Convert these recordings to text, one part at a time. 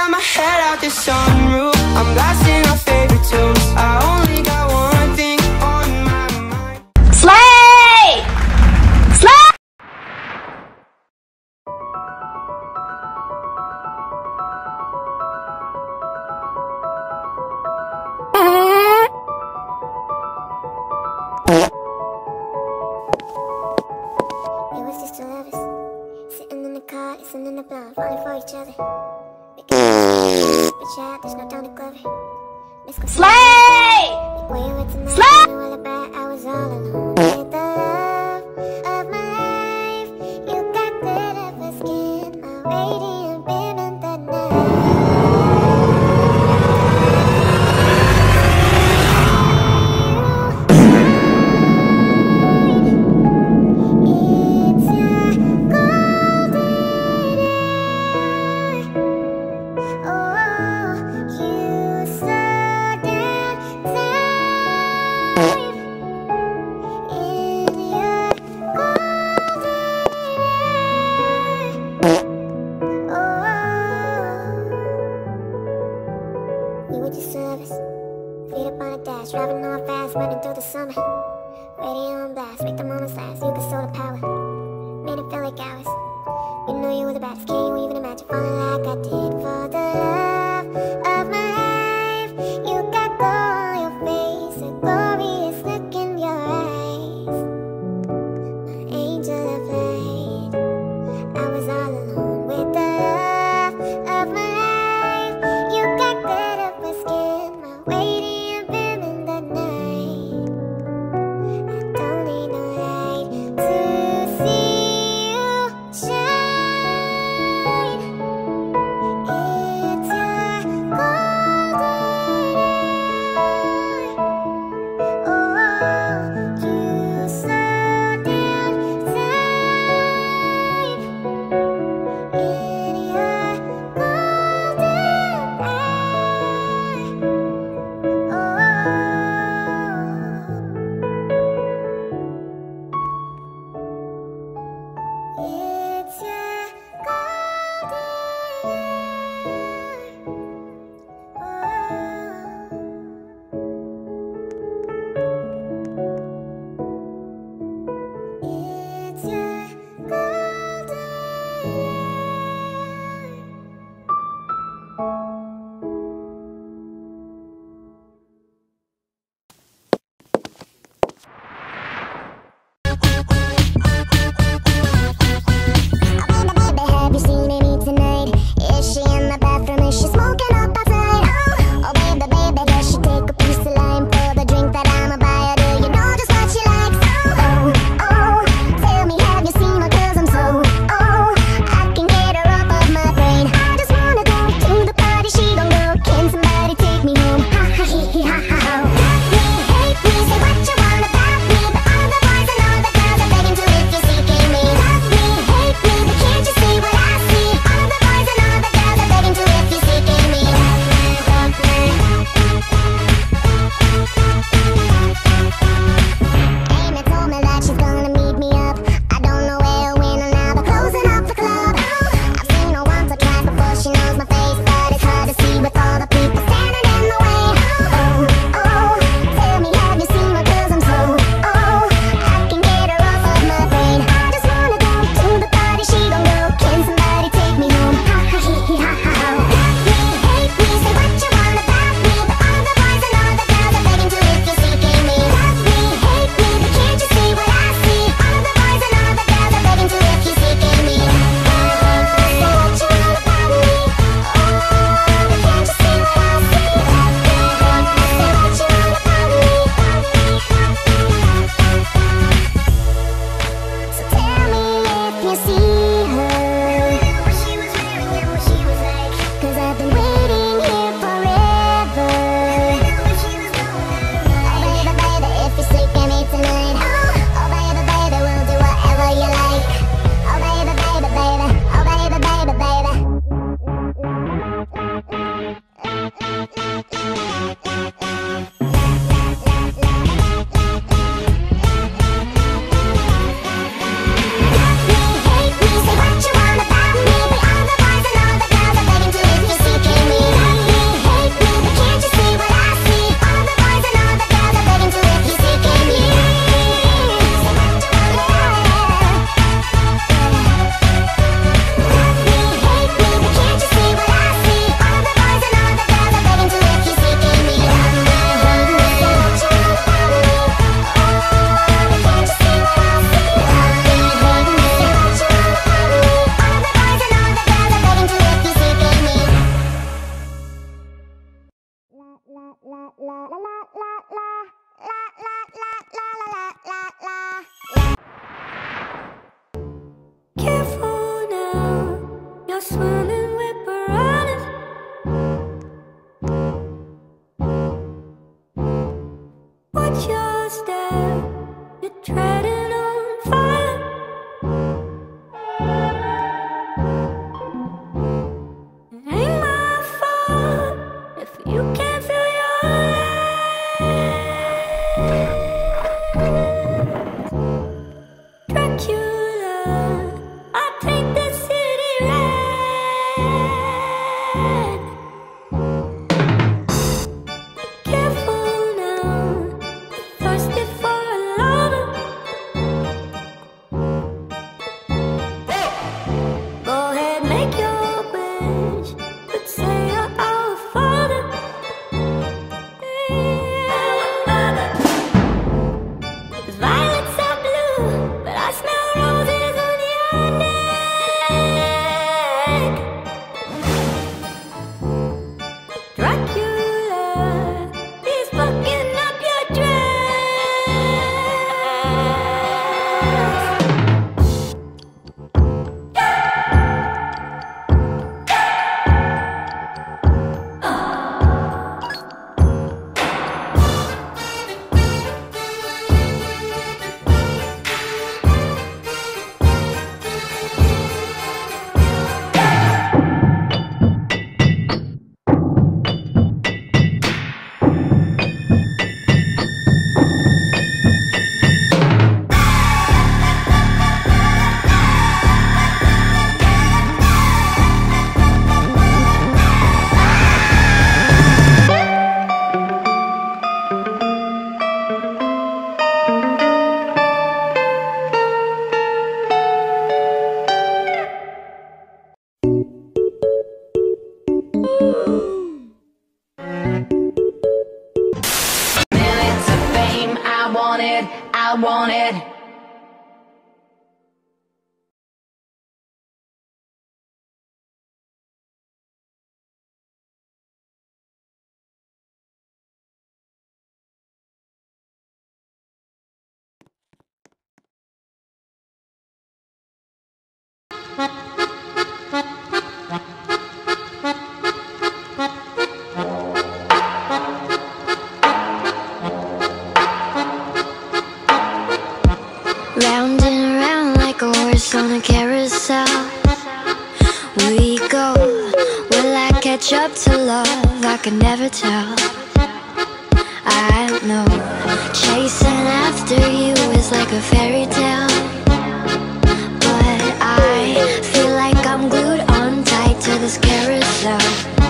got my head out the sunroof, I'm blasting our favorite tunes. I only got one thing on my mind. Slay! Slay! We was just two lovers, sitting in the car, listening to blonde, falling for each other. But child, there's no Donald Glover. Slay! Where you went tonight, Slay! I knew all about, I was all alone with the love of my life. You got glitter for skin, my radiant beam in the night. We were just lovers, feet up on the dash, driving on fast, running through the summer. Radio on blast, make the moments last, you could slow the power, made it feel like hours. We knew you were the baddest, can't you even imagine falling like I did for the love of my life. You got glow on your face, a glorious look in your eyes. My angel of light, I was all alone with the love of my life. You got glitter for skin, my radiant beam in the night. I don't need no light to see you shine. It's your golden eye. Oh, you slow down time. wanted. Round and round like a horse on a carousel we go. Will I catch up to love? I can never tell. I don't know. Chasing after you is like a fairy tale, but I feel like I'm glued on tight to this carousel.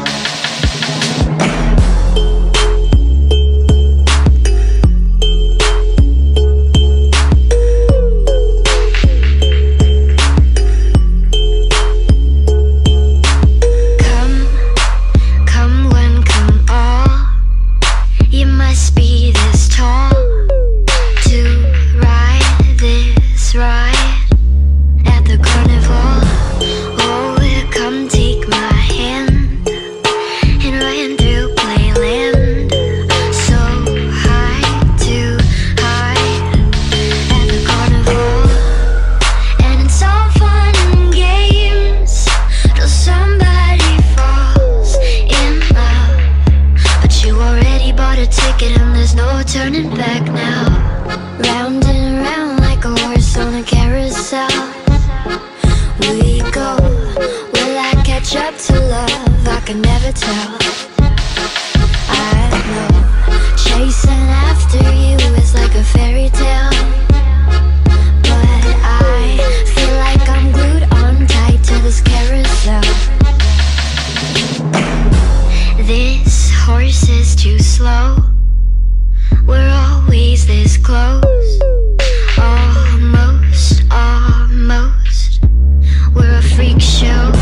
Turning back now. Round and round like a horse on a carousel we go. Will I catch up to love? I can never tell. I know. Chasing after you is like a fairy tale, but I feel like I'm glued on tight to this carousel. This horse is too slow. We're always this close. Almost, almost. We're a freak show.